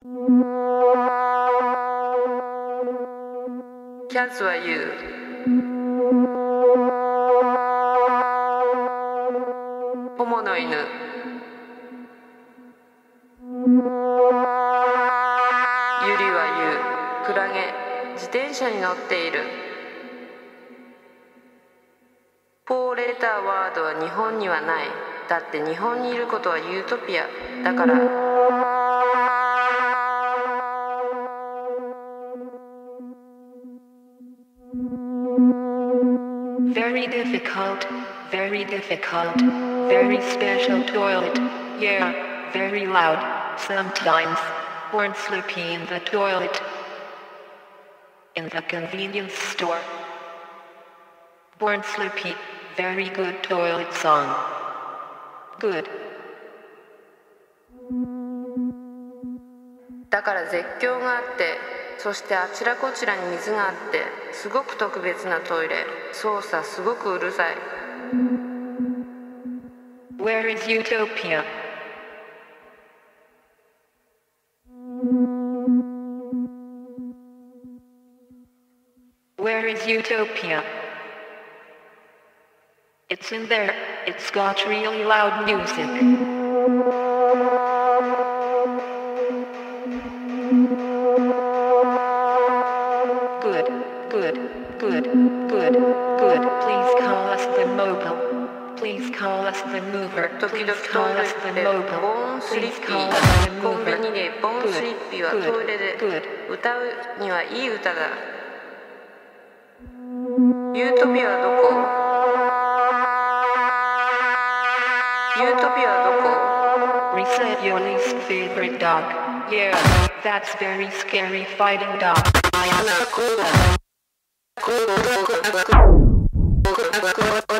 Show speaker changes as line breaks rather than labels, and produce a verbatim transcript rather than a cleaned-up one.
キャズは言う。ホモの犬。ユリは言う。クラゲ、自転車に乗っている。フォーレーターワードは日本にはない。だって日本にいることはユートピアだから。
Very difficult, very difficult, very special toilet, yeah, very loud, sometimes, born sleepy in the toilet, in the convenience store, born sleepy, very good toilet song, good.
だから絶叫があって、そしてあちらこちらに水があって、すごく特別なトイレ。そうさ、すごくうるさい。
Where is Utopia? Where is Utopia? It's in there. It's got really loud music. Good, good, good, good, good. Please call us the mobile. Please call us the mover.
時々
Please
ト
call
イレ
us the
ってボ
mobile.
ーンスリ
Please
ッピ
call us the
ー。コンビ
mover.
ニでボーンスリッピーはトイレで歌うにはいい歌だ。ユートピアはどこ？ユートピアはどこ？
Reset your least favorite dog. Yeah, that's very scary fighting dog. I am a cool. Cool.